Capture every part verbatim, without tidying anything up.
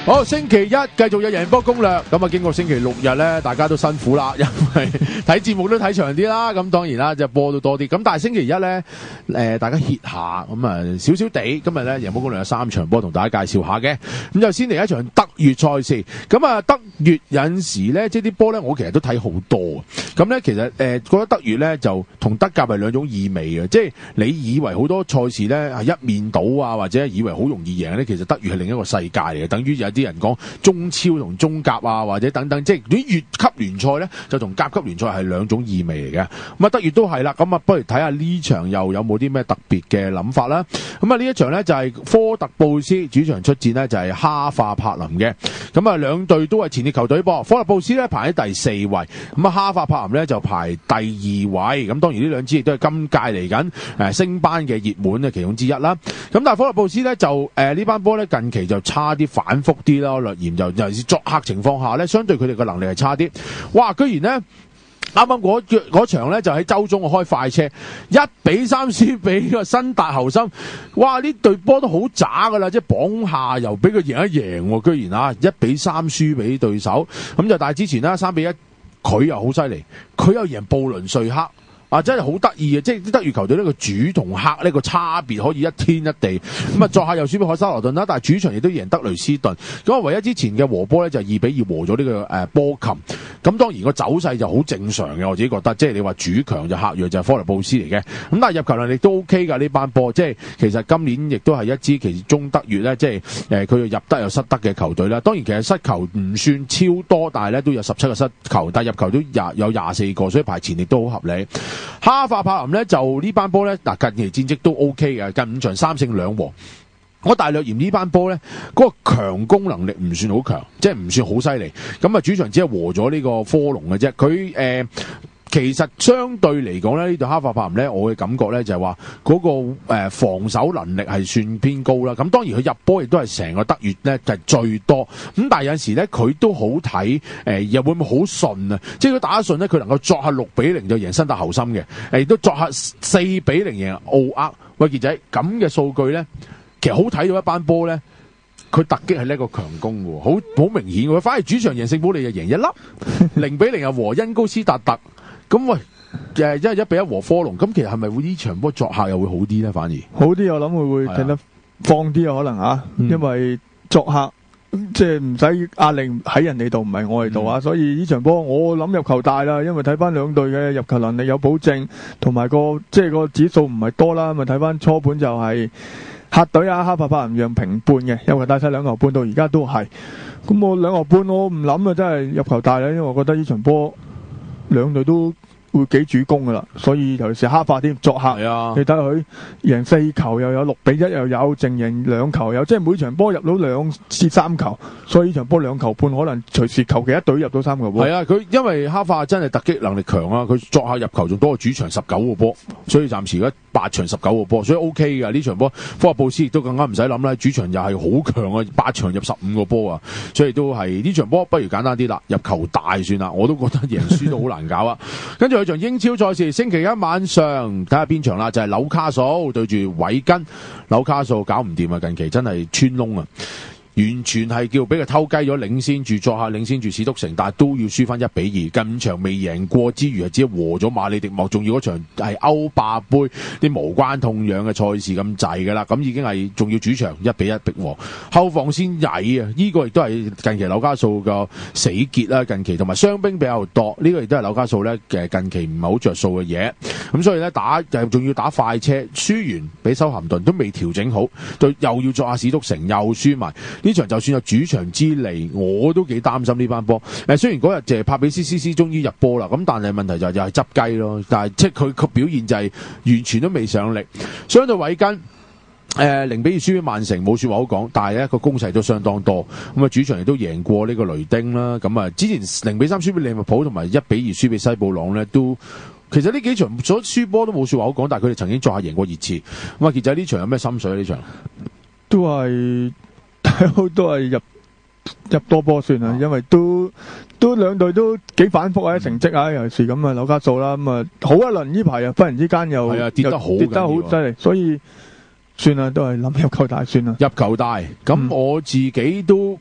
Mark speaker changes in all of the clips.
Speaker 1: 好，星期一繼續有贏波攻略。咁啊，經過星期六日咧，大家都辛苦啦，因為睇節目都睇長啲啦。咁當然啦，隻波都多啲。咁但係星期一咧，誒，大家歇下，咁啊，少少地。今日咧，贏波攻略有三場波同大家介紹下嘅。咁就先嚟一場德乙賽事。咁啊，德乙有陣時咧，即係啲波咧，我其實都睇好多。咁咧，其實誒、呃，覺得德乙咧就同德甲係兩種意味嘅。即係你以為好多賽事咧係一面倒啊，或者以為好容易贏咧，其實德乙係另一個世界嚟嘅，等於有啲人講中超同中甲啊，或者等等，即係啲乙級聯賽咧，就同甲級聯賽係兩種意味嚟嘅。咁啊，德乙都係啦。咁啊，不如睇下呢場又有冇啲咩特別嘅諗法啦。咁啊，呢一場咧就係科特布斯主場出戰呢，就係哈化柏林嘅。咁啊，兩隊都係前列球隊噃。科特布斯咧排喺第四位，咁啊，哈化柏林咧就排第二位。咁當然呢兩支亦都係今屆嚟緊誒升班嘅熱門嘅其中之一啦。咁但係科特布斯咧就誒、呃、呢班波咧近期就差啲反覆啲啦。略嫌就尤其是作客情況下咧，相對佢哋嘅能力係差啲。哇！居然咧啱啱嗰嗰場咧就喺周中我開快車一比三輸俾個新達侯森。哇！呢隊波都好渣噶啦，即係榜下游俾佢贏一贏，居然啊一比三輸俾對手。咁就但係之前啦三比一，佢又好犀利，佢又贏布倫瑞克。啊，真係好得意嘅，即係啲德乙球隊呢個主同客呢個差別可以一天一地。咁啊，作客又輸俾海沙羅頓啦，但係主場亦都贏德雷斯頓。咁啊，唯一之前嘅和波咧就係二比二和咗呢個誒波琴。咁當然個走勢就好正常嘅，我自己覺得，即係你話主強就客弱就係科特布斯嚟嘅。咁但係入球能力都 OK 㗎呢班波，即係其實今年亦都係一支其中德乙咧，即係誒佢入得又失得嘅球隊啦。當然其實失球唔算超多，但係咧都有十七個失球，但係入球都廿有廿四個，所以排前列都好合理。哈化柏林咧就呢班波咧嗱近期戰績都 OK 嘅，近五場三勝兩和。我大略嫌呢班波咧嗰個強攻能力唔算好強，即係唔算好犀利。咁啊主場只係和咗呢個科隆嘅啫。佢誒、呃、其實相對嚟講咧呢隊哈化柏林咧，我嘅感覺咧就係話嗰個誒、呃、防守能力係算偏高啦。咁當然佢入波亦都係成個德乙咧就係、是、最多。咁但係有陣時咧佢都好睇誒、呃，又會唔會好順啊？即係佢打得順咧，佢能夠作客六比零就贏新達侯森嘅，誒亦都作客四比零贏奧厄。喂傑仔咁嘅數據咧，其實好睇到一班波咧，佢突擊係呢一個強攻嘅，好好明顯嘅。反而主場贏聖保利就贏一粒，零比零又和恩高斯達特。咁喂，誒一係一比一和科隆，咁其實係咪會呢場波作客又會好啲咧？反而
Speaker 2: 好啲，我諗會會踢得放啲啊，可能啊，嗯、因為作客即係唔使壓力喺人哋度，唔係我哋度啊，嗯、所以呢場波我諗入球大啦，因為睇翻兩隊嘅入球能力有保證，同埋個即係個指數唔係多啦，咪睇翻初盤就係客隊啊，哈化柏林讓平半嘅，入球大細兩球半到而家都係，咁我兩球半我唔諗啊，真係入球大啦，因為我覺得呢場波兩隊都會幾主攻噶啦，所以尤其是哈化添作客，啊、你睇佢贏四球又有六比一又有淨贏兩球有，即係每場波入到兩至三球，所以呢場波兩球半可能隨時求其一隊入到三球波。係
Speaker 1: 啊，佢因為哈化真係突擊能力強啊，佢作客入球仲多過主場十九個波，所以暫時而家八場十九個波，所以 O K 噶呢場波。科特布斯亦都更加唔使諗啦，主場又係好強啊，八場入十五個波啊，所以都係呢場波不如簡單啲啦，入球大算啦，我都覺得贏輸都好難搞啊。跟住有場英超賽事，星期一晚上睇下邊場啦，就係、是、紐卡素對住韋根。紐卡素搞唔掂啊，近期真係穿窿啊！完全係叫俾佢偷雞咗，領先住作客領先住史篤城，但係都要輸翻一比二。近五場未贏過之餘，係只係和咗馬里迪莫，仲要嗰場係歐霸杯啲無關痛癢嘅賽事咁滯噶啦，咁已經係仲要主場一比一逼和，後防先曳啊！呢、這個亦都係近期紐卡素個死結啦，近期同埋傷兵比較多，呢、這個亦都係紐卡素咧嘅近期唔係好着數嘅嘢。咁所以咧打就仲要打快車，輸完俾修咸頓都未調整好，對又要作下史篤城又輸埋。呢場就算有主場之利，我都幾擔心呢班波。誒，雖然嗰日就係帕比斯斯斯終於入波啦，咁但係問題就係又係執雞咯。但係即係佢個表現就係完全都未上力。相對韋根，誒零比二輸俾曼城，冇説話好講，但係咧個攻勢都相當多。咁啊主場亦都贏過呢個雷丁啦。咁啊之前零比三輸俾利物浦，同埋一比二輸俾西布朗咧，都其實呢幾場所輸波都冇説話好講，但係佢哋曾經作下贏過熱刺。咁啊傑仔呢場有咩心水呢場？
Speaker 2: 都係。都係入入多波算啦，因為都都兩隊都幾反覆啊，成績啊，尤其是咁啊紐卡素啦，咁啊好一輪呢排又忽然之間又
Speaker 1: 係啊跌得好
Speaker 2: 跌得好犀利，所以算啦，都係諗入球大算啦。
Speaker 1: 入球大，咁我自己都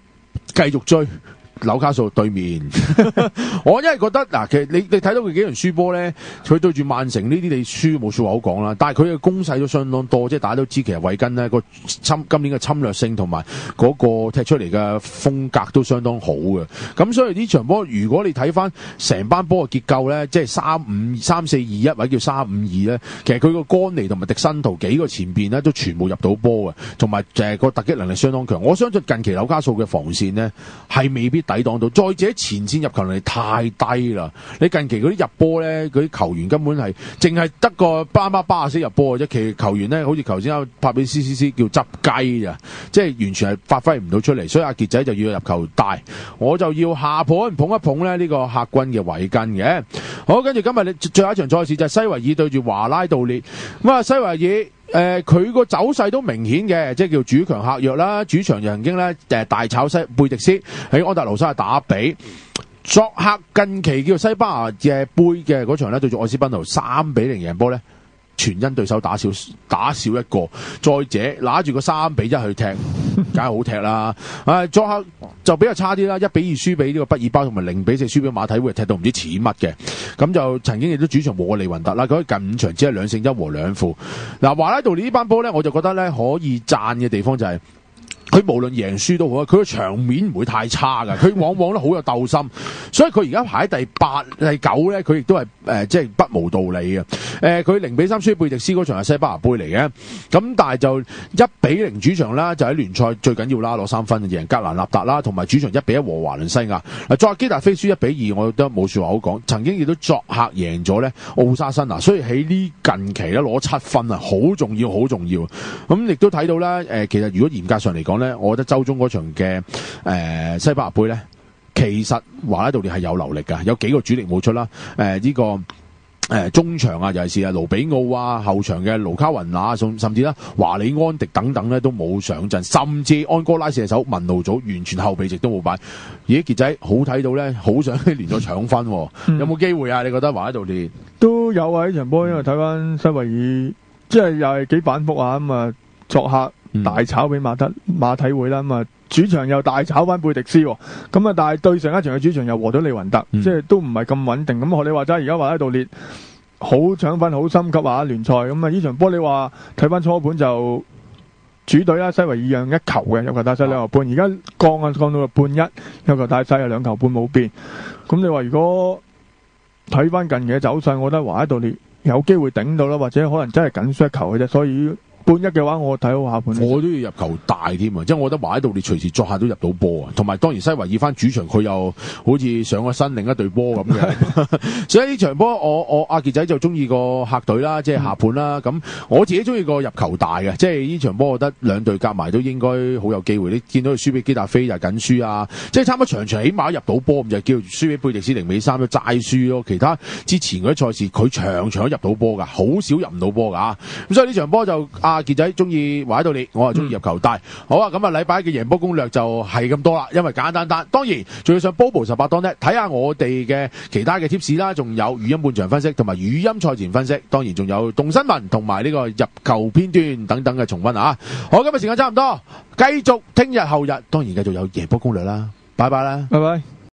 Speaker 1: 繼續追。紐卡素對面，我因為覺得嗱，其實你你睇到佢幾場輸波咧，佢對住曼城呢啲你輸冇說話好講啦，但係佢嘅攻勢都相當多，即係大家都知其實韋根呢個侵今年嘅侵略性同埋嗰個踢出嚟嘅風格都相當好嘅，咁所以呢場波如果你睇翻成班波嘅結構咧，即係三五三四二一或者叫三五二咧，其實佢個干尼同埋迪辛圖幾個前邊咧都全部入到波嘅，同埋誒個突擊能力相當強，我相信近期紐卡素嘅防線呢係未必抵擋到，再者前線入球能力太低啦！你近期嗰啲入波咧，嗰啲球員根本係淨係得個巴巴巴死入波嘅啫，其實球員咧好似頭先阿帕比斯斯斯叫執雞咋，即係完全係發揮唔到出嚟，所以阿傑仔就要入球大，我就要下盤捧一捧咧呢個客軍嘅韋根嘅。好，跟住今日你最後一場賽事就係西維爾對住華拉道列，咁啊西維爾。誒，佢個、呃、走勢都明顯嘅，即係叫主強客弱啦。主場就曾經咧誒大炒西貝迪斯喺安達盧沙打比，作客近期叫西班牙嘅杯嘅嗰場咧對住愛斯賓奴三比零贏波咧，全因對手打少打少一個，再者拿住個三比一去踢，梗係好踢啦。啊，作客就比較差啲啦，一比二輸俾呢個畢爾包，同埋零比四輸俾馬體會，踢到唔知似乜嘅。咁就曾經亦都主場和過利雲特啦，佢近五場只係兩勝一和兩負。嗱，華拉道列呢班波咧，我就覺得咧可以讚嘅地方就係、是。佢無論贏輸都好啊，佢個場面唔會太差噶，佢往往都好有鬥心，所以佢而家排喺第八、第九咧，佢亦都係誒，即係不無道理嘅。誒、呃，佢零比三輸貝迪斯嗰場係西班牙杯嚟嘅，咁但係就一比零主場啦，就喺聯賽最緊要啦，攞三分贏格蘭納達啦，同埋主場一比一和華倫西亞。嗱，作客基達菲輸一比二，我覺得冇說話好講。曾經亦都作客贏咗咧奧沙辛拿，所以喺呢近期咧攞七分啊，好重要，好重要。咁亦都睇到啦，誒、呃，其實如果嚴格上嚟講咧，我覺得周中嗰場嘅誒、呃、西班牙杯咧，其實華拉道列係有流力噶，有幾個主力冇出啦。誒、呃、呢、這個誒、呃、中場啊，尤其是啊盧比奧啊，後場嘅盧卡雲拿，甚甚至啦華里安迪等等咧都冇上陣，甚至安哥拉射手文路祖完全後備席都冇擺。咦，傑仔好睇到咧，好想連咗搶分、啊，嗯、有冇機會啊？你覺得華拉道列
Speaker 2: 都有啊？呢場波因為睇翻西維爾，即係又係幾反覆啊咁啊，作客。大炒俾馬德馬體會啦，咁啊主場又大炒翻貝迪斯，咁啊但係對上一場嘅主場又和咗利雲特，嗯、即係都唔係咁穩定。咁學你話齋，而家話喺度列好搶分，好心急啊聯賽。咁啊呢場波你話睇翻初盤就主隊啦，西維爾讓一球嘅，有球大細兩球半，而家降啊降到個半一，有球大細啊兩球半冇變。咁你話如果睇翻近嘅走勢，我覺得華喺度列有機會頂到啦，或者可能真係緊輸一球嘅啫，所以。半一嘅話，我睇好下半。
Speaker 1: 我都要入球大添啊！即係我覺得華喺度，你隨時作客都入到波啊！同埋當然西維爾翻主場，佢又好似上咗身另一隊波咁嘅。所以呢場波，我我阿傑仔就中意個客隊啦，即係下盤啦。咁、嗯、我自己中意個入球大嘅，即係呢場波，我覺得兩隊夾埋都應該好有機會。你見到佢輸俾基達菲就緊輸啊！即係差唔多場場起碼入到波，咁就叫輸俾貝迪斯零比三都齋輸咯。其他之前嗰啲賽事，佢場場都入到波㗎，好少入唔到波㗎。咁所以呢場波就阿傑仔中意華喺度列，我係中意入球大。嗯、好啊，咁啊禮拜一嘅贏波攻略就係咁多啦，因為簡簡單單。當然仲要上 Bobo 十八檔呢，睇下我哋嘅其他嘅 tips 啦，仲有語音半場分析同埋語音賽前分析，當然仲有動新聞同埋呢個入球片段等等嘅重溫啊！好，今日時間差唔多，繼續聽日後日，當然繼續有贏波攻略啦，拜拜啦，
Speaker 2: 拜拜。